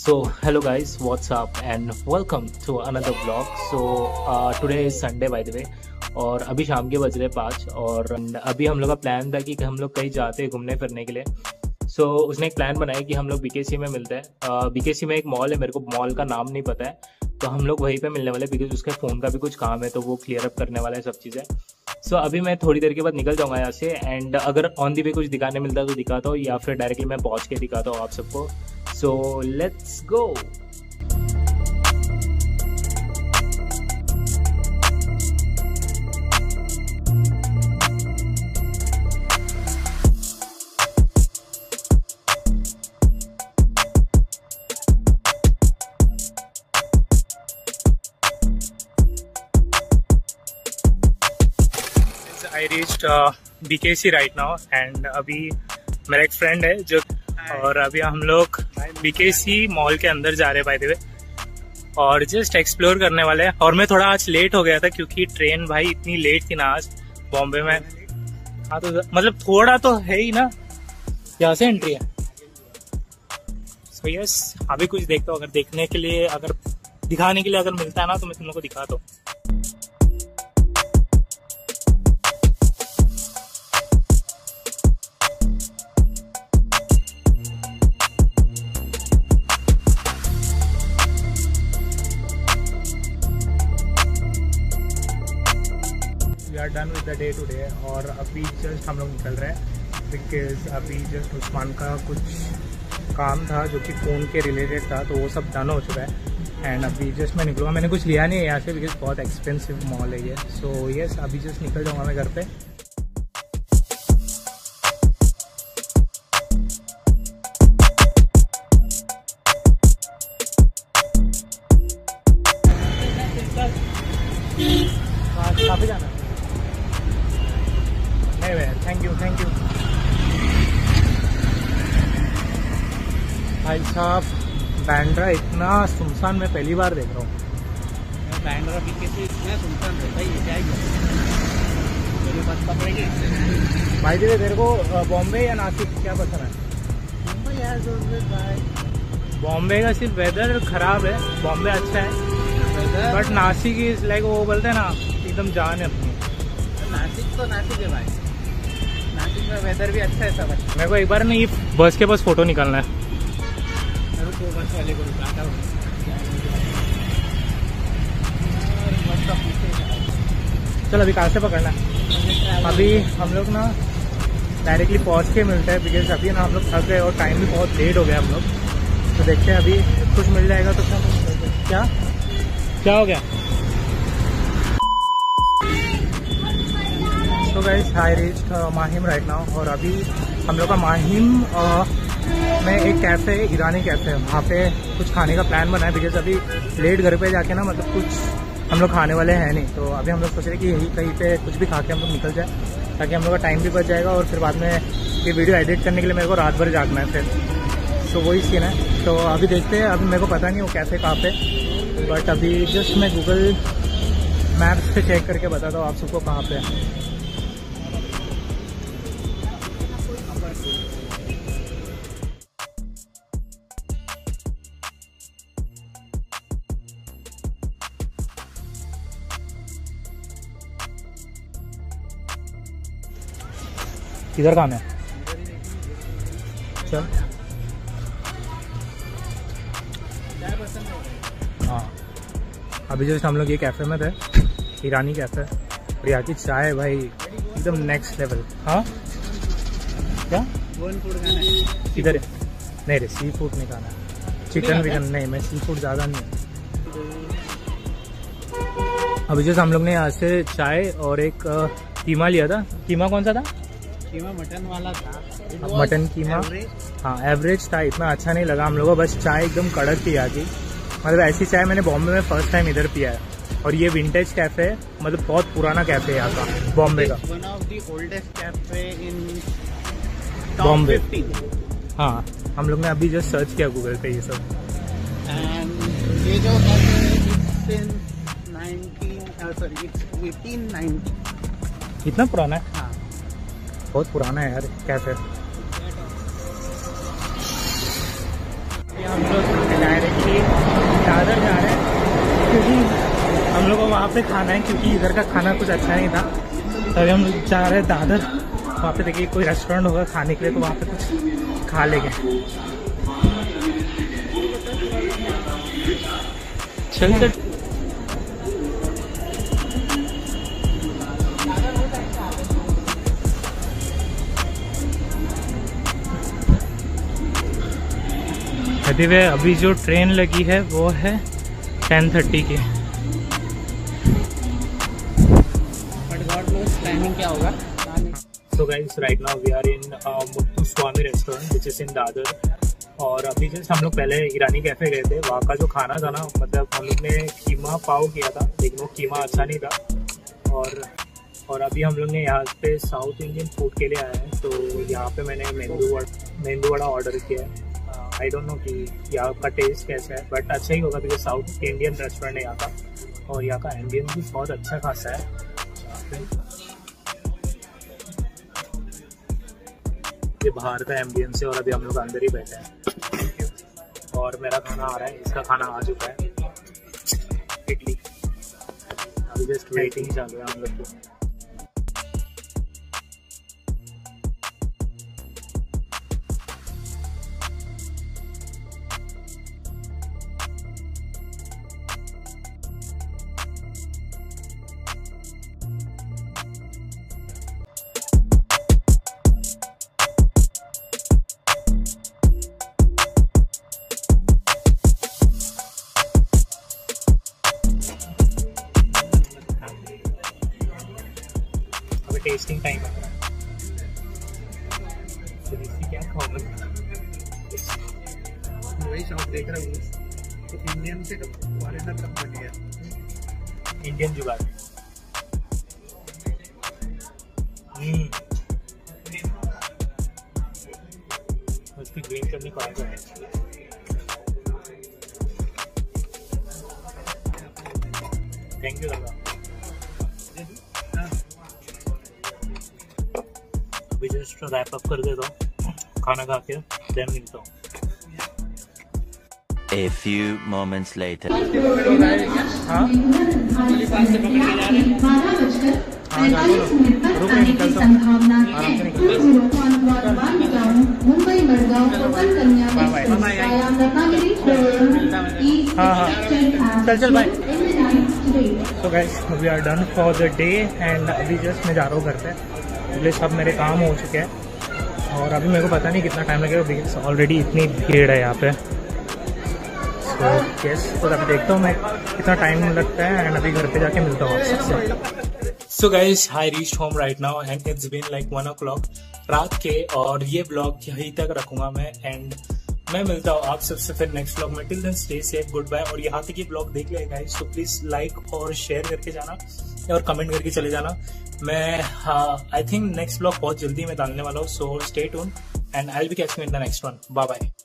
So hello guys, what's up and welcome to another vlog. So today is Sunday by the way और अभी शाम के बज रहे 5 और अभी हम लोग का प्लान था कि हम लोग कहीं जाते हैं घूमने फिरने के लिए। So उसने एक प्लान बनाया कि हम लोग बीकेसी में मिलते हैं। बीकेसी में एक मॉल है, मेरे को मॉल का नाम नहीं पता है, तो हम लोग वहीं पे मिलने वाले बिकॉज उसके फ़ोन का भी कुछ काम है तो वो क्लियर अप करने वाला है सब चीज़ें। सो अभी मैं थोड़ी देर के बाद निकल जाऊँगा यहाँ से एंड अगर ऑन दी वे कुछ दिखाने मिलता है तो दिखाता हूँ या फिर डायरेक्टली मैं पहुँच के दिखाता हूँ आप सबको। So let's go. I reached BKC right now and अभी मेरा एक फ्रेंड है जो और अभी हम लोग BKC मॉल के अंदर जा रहे हैं बाय द वे और जस्ट एक्सप्लोर करने वाले हैं। और मैं थोड़ा आज लेट हो गया था क्योंकि ट्रेन भाई इतनी लेट थी ना आज बॉम्बे में। हाँ तो मतलब थोड़ा तो है ही ना, यहाँ से एंट्री है। सो यस अभी कुछ देखता हूँ, अगर देखने के लिए अगर दिखाने के लिए अगर मिलता है ना तो मैं तुम लोग को दिखाता हूँ। We are done with the day today और अभी जस्ट हम लोग निकल रहे हैं बिकॉज अभी जस्ट उस्मान का कुछ काम था जो कि फ़ोन के रिलेटेड था तो वो सब डन हो चुका है एंड अभी जस्ट मैं निकलूँगा। मैंने कुछ लिया नहीं है यहाँ से बिकॉज बहुत एक्सपेंसिव मॉल है ये। सो यस अभी जस्ट निकल जाऊँगा मैं घर पे। काफ़ी जाना थैंक यू भाई साहब। बैंड्रा इतना सुनसान मैं पहली बार देख रहा हूँ। बैंड्रा भी कैसे इतना सुनसान रहता है, ये क्या मेरे पास पकड़ेंगे भाई जी तेरे को बॉम्बे या नासिक क्या पसंद है? मुंबई यार भाई, बॉम्बे का सिर्फ वेदर खराब है, बॉम्बे अच्छा है बट नासिक इज लाइक वो बोलते हैं ना एकदम जान है अपनी। नासिक तो नासिक है भाई, नासिक में वेदर भी अच्छा है सब अच्छा। मेरे को एक बार नहीं बस के पास फोटो निकालना है। तो बस वाले को रुकाता हूँ। चल अभी कहाँ से पकड़ना है? अभी हम लोग ना डायरेक्टली पहुँच के मिलते हैं बिकॉज अभी ना हम लोग थक गए और टाइम भी बहुत लेट हो गया हम लोग। तो देखते हैं अभी कुछ मिल जाएगा तो क्या हो गया? तो guys I reached Mahim right now और अभी हम लोग का माहिम में एक कैफ़े है, ईरानी कैफ़े है, वहाँ पे कुछ खाने का प्लान बना है बिकॉज अभी लेट घर पे जाके ना मतलब कुछ हम लोग खाने वाले हैं नहीं। तो अभी हम लोग सोच रहे हैं कि यही कहीं पे कुछ भी खा के हम लोग निकल जाए ताकि हम लोग का टाइम भी बच जाएगा और फिर बाद में ये वीडियो एडिट करने के लिए मेरे को रात भर जागना है फिर। तो वही सीन है। तो अभी देखते हैं, अभी मेरे को पता नहीं वो कैफ़े कहाँ पे, बट अभी जस्ट मैं गूगल मैप्स पे चेक करके बताता हूँ आप सबको कहाँ पे है। किधर काम है? चल हाँ अभी जस्ट हम लोग ये कैफ़े में थे, ईरानी कैफ़े और यहाँ की चाय भाई एकदम नेक्स्ट लेवल। हाँ क्या वन फूड खाना है इधर? नहीं रे सी फूड नहीं खाना, चिकन विकन नहीं, मैं सी फूड ज़्यादा नहीं। अभी जस्ट हम लोग ने यहाँ से चाय और एक कीमा लिया था। कीमा कौन सा था? कीमा मटन वाला था, मटन कीमा। हाँ एवरेज था, इतना अच्छा नहीं लगा हम लोगों को। बस चाय एकदम कड़क थी यहाँ की, मतलब ऐसी चाय मैंने बॉम्बे में फर्स्ट टाइम इधर पिया है। और ये विंटेज कैफ़े है, मतलब बहुत पुराना कैफ़े है यहाँ का बॉम्बे का। One of the oldest cafe in Bombay. हाँ हम लोग ने अभी जस्ट सर्च किया गूगल पे ये सब। एंड ये जो कैफे है 1890। इतना पुराना है? हाँ बहुत पुराना है यार कैफे। हम लोग डायरेक्टली दादर जा रहे हैं क्योंकि हम लोग को वहाँ पे खाना है, क्योंकि इधर का खाना कुछ अच्छा नहीं था। तभी हम लोग जा रहे हैं दादर। वहाँ पे देखिए कोई रेस्टोरेंट होगा खाने के लिए, तो वहाँ पे कुछ खा लेंगे। चल अभी जो ट्रेन लगी है वो है 10:30 की। प्लानिंग क्या होगा? So guys, right now we are in Muthuswamy restaurant which is in Dadar। और अभी जस्ट हम लोग पहले ईरानी कैफे गए थे। वहाँ का जो खाना था ना, मतलब हम लोग ने कीमा पाव किया था, लेकिन वो कीमा अच्छा नहीं था। और अभी हम लोग ने यहाँ पे साउथ इंडियन फूड के लिए आए हैं। तो यहाँ पे मैंने मेंदू वड़ा ऑर्डर किया है। आई डोंट नो कि यहाँ का टेस्ट कैसा है, बट अच्छा ही होगा क्योंकि साउथ इंडियन रेस्टोरेंट है यहाँ का। और यहाँ का एम्बियंस भी बहुत अच्छा खासा है। ये बाहर का एम्बियंस है और अभी हम लोग अंदर ही बैठे हैं। और मेरा खाना आ रहा है, इसका खाना आ चुका है, इडली। अभी जस्ट वेटिंग चल रहा है हम लोग को। टेस्टिंग टाइम आ रहा है, तो इसकी क्या खाऊंगा? वही शॉप देख रहा हूँ। तो इंडियन से फॉरेनर कंपनी है, इंडियन जुगाड़। उसकी ग्रीन चटनी कौन सा है? थैंक यू दादा। अभी जस्ट रैप अप कर देता हूँ खाना खा के, देन मिलता हूँ। A few moments later. हाँ चल बाय। तो guys we are done for the day and अभी जस्ट मैं जा रहा हूँ घर पे। अगले सब मेरे काम हो चुके हैं और अभी मेरे को पता नहीं कितना टाइम लगेगा बिकॉज ऑलरेडी इतनी भीड़ है यहाँ पे। सो यस, तो अभी देखता हूँ मैं कितना टाइम लगता है एंड अभी घर पे जाके मिलता हूँ आपसे। So guys, I reached home right now and it's been like 1 o'clock रात के। और ये ब्लॉग यहीं तक रखूंगा मैं एंड मैं मिलता हूँ आप सबसे फिर नेक्स्ट ब्लॉग में। Till then stay safe, goodbye. और यहाँ तक ये ब्लॉग देख लिया गाइस, तो प्लीज लाइक और शेयर करके जाना और कमेंट करके चले जाना। मैं आई थिंक नेक्स्ट ब्लॉग बहुत जल्दी मैं डालने वाला हूँ। So stay tune and I will be catching in the next one. Bye bye.